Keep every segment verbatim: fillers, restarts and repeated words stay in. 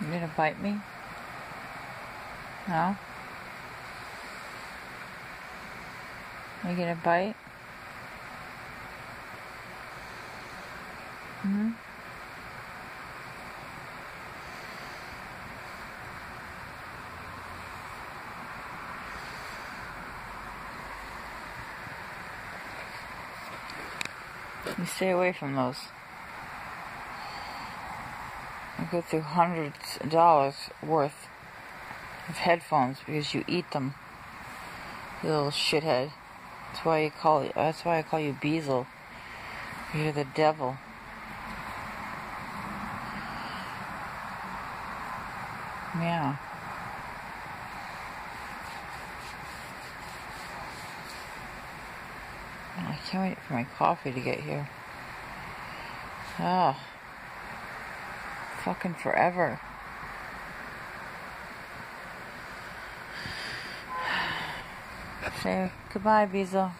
You gonna bite me? No? Are you gonna bite? Hmm? You stay away from those. You go through hundreds of dollars worth of headphones because you eat them. You little shithead. That's why you call it, that's why I call you Beezle. You're the devil. Yeah. I can't wait for my coffee to get here. Ah. Fucking forever. Say goodbye, Beezle.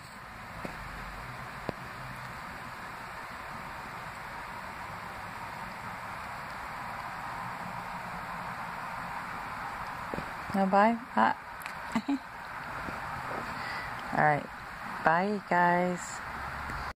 No bye? Ah. Alright. Bye, guys.